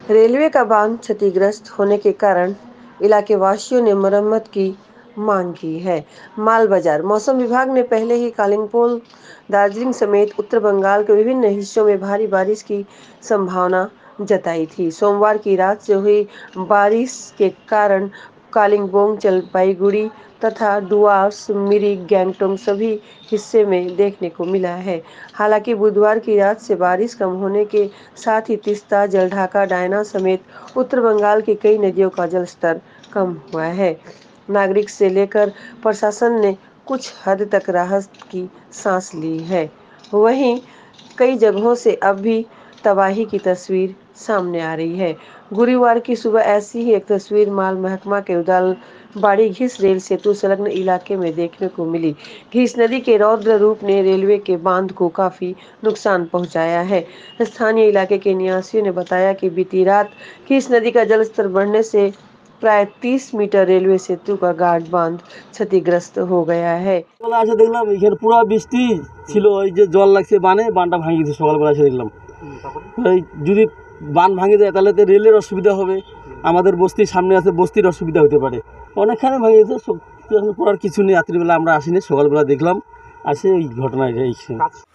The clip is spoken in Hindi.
रेलवे का बांध क्षतिग्रस्त होने के कारण इलाके वासियों ने मरम्मत की मांग की है। माल बाजार। मौसम विभाग ने पहले ही कालिम्पोंग, दार्जिलिंग समेत उत्तर बंगाल के विभिन्न हिस्सों में भारी बारिश की संभावना जताई थी। सोमवार की रात से हुई बारिश के कारण कालिम्पोंग, जलपाईगुड़ी तथा डुआर्स, मिरिक, गैंगटोक सभी हिस्से में देखने को मिला है। हालांकि बुधवार की रात से बारिश कम होने के साथ ही तीस्ता, जलढाका, डायना समेत उत्तर बंगाल की कई नदियों का जलस्तर कम हुआ है। नागरिक से लेकर प्रशासन ने कुछ हद तक राहत की सांस ली है। वहीं कई जगहों से अब भी तबाही की तस्वीर सामने आ रही है। गुरुवार की सुबह ऐसी ही एक तस्वीर माल महकमा के उदालबाड़ी घिस रेल सेतु संलग्न इलाके में देखने को मिली। घिस नदी के रौद्र रूप ने रेलवे के बांध को काफी नुकसान पहुंचाया है। स्थानीय इलाके के निवासियों ने बताया कि बीती रात घिस नदी का जलस्तर बढ़ने से प्राय 30 मीटर रेलवे सेतु का गार्ड बांध क्षतिग्रस्त हो गया है। দেখলাম এখানে পুরো বৃষ্টি ছিল, ওই যে জল লাগছে বানটা ভাঙিয়ে দিয়েছে। সকালবেলা এসে দেখলাম যদি বান ভাঙে যায় তাহলে তো রেলের অসুবিধা হবে, আমাদের বস্তির সামনে আছে, বস্তির অসুবিধা হতে পারে। অনেকখানে ভাঙিয়েছে, এখন করার কিছু নেই। রাত্রিবেলা আমরা আসিনি, সকালবেলা দেখলাম আসে ওই ঘটনা।